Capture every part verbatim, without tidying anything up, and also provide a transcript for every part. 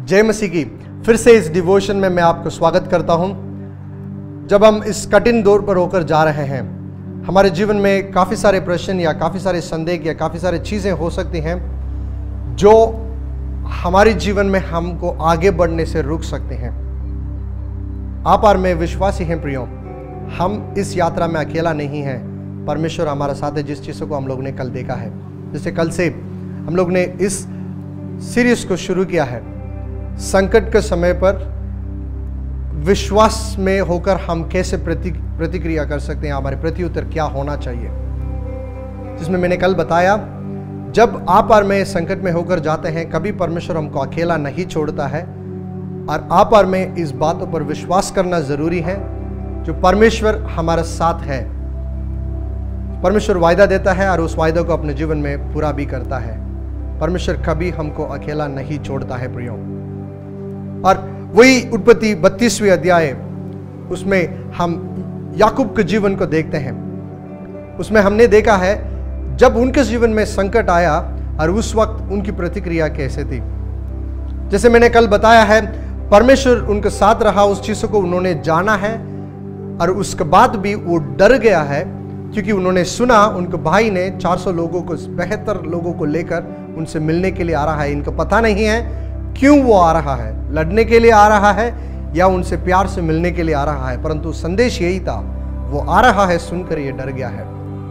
जय मसीह की। फिर से इस डिवोशन में मैं आपको स्वागत करता हूं। जब हम इस कठिन दौर पर होकर जा रहे हैं, हमारे जीवन में काफ़ी सारे प्रश्न या काफ़ी सारे संदेह या काफ़ी सारी चीज़ें हो सकती हैं जो हमारे जीवन में हमको आगे बढ़ने से रुक सकते हैं। आप और मैं विश्वासी हैं प्रियो, हम इस यात्रा में अकेला नहीं हैं। परमेश्वर हमारा साथ है। जिस चीज़ों को हम लोग ने कल देखा है, जैसे कल से हम लोग ने इस सीरीज को शुरू किया है, संकट के समय पर विश्वास में होकर हम कैसे प्रति प्रतिक्रिया कर सकते हैं, हमारे प्रत्युत्तर क्या होना चाहिए। जिसमें मैंने कल बताया, जब आप और मैं संकट में होकर जाते हैं, कभी परमेश्वर हमको अकेला नहीं छोड़ता है। और आप और मैं इस बातों पर विश्वास करना जरूरी है, जो परमेश्वर हमारे साथ है। परमेश्वर वायदा देता है और उस वायदे को अपने जीवन में पूरा भी करता है। परमेश्वर कभी हमको अकेला नहीं छोड़ता है प्रियो। और वही उत्पत्ति बत्तीसवीं अध्याय, उसमें हम याकूब के जीवन को देखते हैं। उसमें हमने देखा है जब उनके जीवन में संकट आया और उस वक्त उनकी प्रतिक्रिया कैसे थी। जैसे मैंने कल बताया है, परमेश्वर उनके साथ रहा, उस चीज़ों को उन्होंने जाना है और उसके बाद भी वो डर गया है, क्योंकि उन्होंने सुना उनके भाई ने चार सौ लोगों को, बेहतर लोगों को लेकर उनसे मिलने के लिए आ रहा है। इनको पता नहीं है क्यों वो आ रहा है, लड़ने के लिए आ रहा है या उनसे प्यार से मिलने के लिए आ रहा है, परंतु संदेश यही था, वो आ रहा है सुनकर ये डर गया है।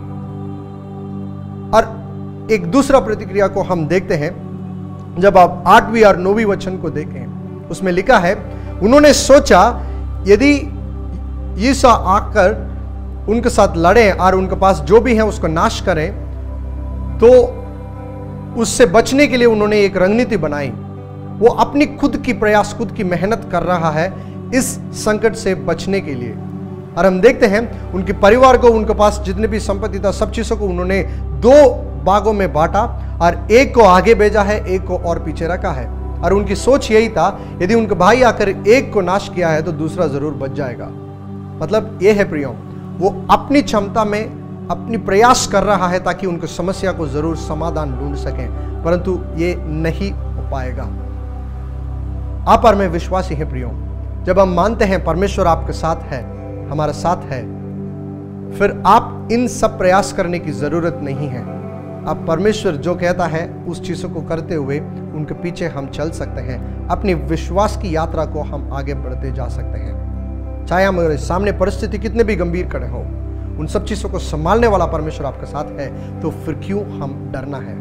और एक दूसरा प्रतिक्रिया को हम देखते हैं, जब आप आठवीं और नौवीं वचन को देखें, उसमें लिखा है, उन्होंने सोचा यदि यीशु आकर उनके साथ लड़े और उनके पास जो भी है उसको नाश करें, तो उससे बचने के लिए उन्होंने एक रणनीति बनाई। वो अपनी खुद की प्रयास, खुद की मेहनत कर रहा है इस संकट से बचने के लिए। और हम देखते हैं उनके परिवार को, उनके पास जितने भी संपत्ति था, सब चीज़ों को उन्होंने दो भागों में बांटा और एक को आगे भेजा है, एक को और पीछे रखा है। और उनकी सोच यही था, यदि उनके भाई आकर एक को नाश किया है तो दूसरा जरूर बच जाएगा। मतलब ये है प्रियो, वो अपनी क्षमता में अपनी प्रयास कर रहा है ताकि उनकी समस्या को जरूर समाधान ढूंढ सकें, परंतु ये नहीं हो पाएगा। आप और मैं विश्वासी हैं प्रियो, जब हम मानते हैं परमेश्वर आपके साथ है, हमारा साथ है, फिर आप इन सब प्रयास करने की जरूरत नहीं है। आप परमेश्वर जो कहता है उस चीज़ों को करते हुए उनके पीछे हम चल सकते हैं। अपनी विश्वास की यात्रा को हम आगे बढ़ते जा सकते हैं। चाहे हमारे सामने परिस्थिति कितने भी गंभीर खड़े हो, उन सब चीज़ों को संभालने वाला परमेश्वर आपके साथ है, तो फिर क्यों हम डरना है।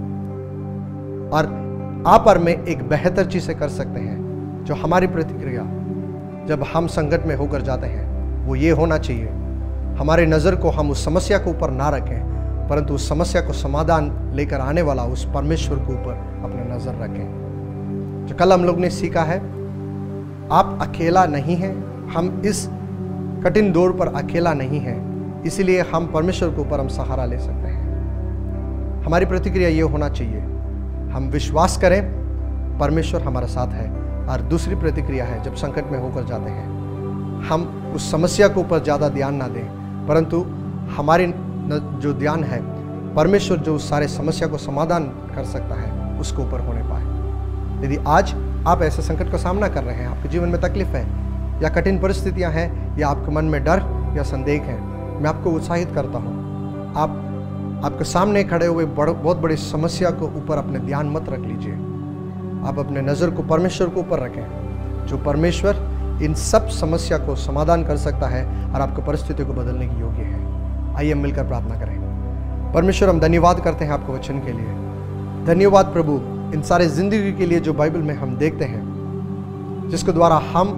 और आप और मैं एक बेहतर चीज़ें कर सकते हैं, जो हमारी प्रतिक्रिया जब हम संकट में होकर जाते हैं, वो ये होना चाहिए, हमारे नज़र को हम उस समस्या के ऊपर ना रखें, परंतु उस समस्या को समाधान लेकर आने वाला उस परमेश्वर के ऊपर अपनी नज़र रखें। जो कल हम लोग ने सीखा है, आप अकेला नहीं हैं, हम इस कठिन दौर पर अकेला नहीं हैं, इसीलिए हम परमेश्वर के ऊपर हम सहारा ले सकते हैं। हमारी प्रतिक्रिया ये होना चाहिए, हम विश्वास करें परमेश्वर हमारे साथ है। और दूसरी प्रतिक्रिया है, जब संकट में होकर जाते हैं, हम उस समस्या के ऊपर ज़्यादा ध्यान ना दें, परंतु हमारे जो ध्यान है, परमेश्वर जो उस सारे समस्या को समाधान कर सकता है, उसके ऊपर होने पाए। यदि आज आप ऐसे संकट का सामना कर रहे हैं, आपके जीवन में तकलीफ है या कठिन परिस्थितियां हैं या आपके मन में डर या संदेह है, मैं आपको उत्साहित करता हूँ, आप आपके सामने खड़े हुए बड़, बहुत बड़ी समस्या को ऊपर अपने ध्यान मत रख लीजिए। आप अपने नज़र को परमेश्वर के ऊपर रखें, जो परमेश्वर इन सब समस्या को समाधान कर सकता है और आपकी परिस्थिति को बदलने की योग्य है। आइए हम मिलकर प्रार्थना करें। परमेश्वर, हम धन्यवाद करते हैं आपके वचन के लिए। धन्यवाद प्रभु, इन सारे जिंदगी के लिए जो बाइबल में हम देखते हैं, जिसके द्वारा हम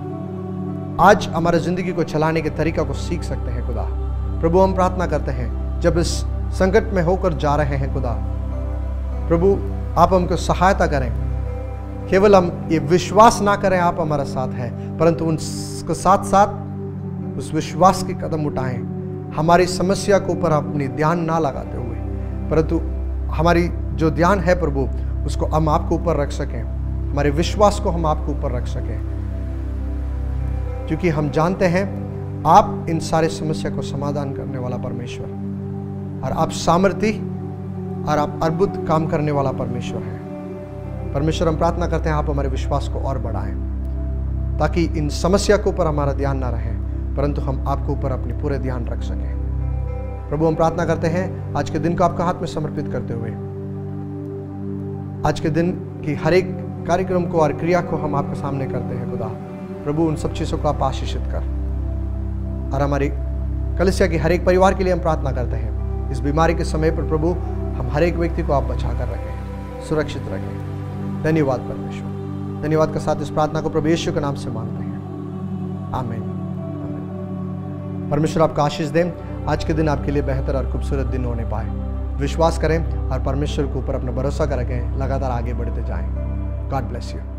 आज हमारे ज़िंदगी को चलाने के तरीका को सीख सकते हैं। खुदा प्रभु, हम प्रार्थना करते हैं, जब इस संकट में होकर जा रहे हैं, खुदा प्रभु आप हमको सहायता करें। केवल हम ये विश्वास ना करें आप हमारा साथ है, परंतु उनके साथ साथ उस विश्वास के कदम उठाएं। हमारी समस्या के ऊपर अपनी ध्यान ना लगाते हुए, परंतु हमारी जो ध्यान है प्रभु, उसको हम आपके ऊपर रख सकें, हमारे विश्वास को हम आपके ऊपर रख सकें, क्योंकि हम जानते हैं आप इन सारे समस्या को समाधान करने वाला परमेश्वर, और आप सामर्थी और आप अद्भुत काम करने वाला परमेश्वर हैं। परमेश्वर हम प्रार्थना करते हैं आप हमारे विश्वास को और बढ़ाएं, ताकि इन समस्या के ऊपर हमारा ध्यान ना रहे, परंतु हम आपके ऊपर अपनी पूरे ध्यान रख सकें। प्रभु हम प्रार्थना करते हैं आज के दिन को आपका हाथ में समर्पित करते हुए, आज के दिन की हर एक कार्यक्रम को और क्रिया को हम आपके सामने करते हैं। खुदा प्रभु उन सब चीज़ों को आप आशीषित कर, और हमारी कलीसिया की हर एक परिवार के लिए हम प्रार्थना करते हैं इस बीमारी के समय पर प्रभु हम हर एक व्यक्ति को आप बचा कर रखें, सुरक्षित रखें। धन्यवाद परमेश्वर, धन्यवाद के साथ इस प्रार्थना को प्रभु यीशु के नाम से मांगते हैं, आमीन। आमीन। परमेश्वर आपका आशीष दें, आज के दिन आपके लिए बेहतर और खूबसूरत दिन होने पाए। विश्वास करें और परमेश्वर के ऊपर अपना भरोसा कर रखें, लगातार आगे बढ़ते जाएं। God bless you.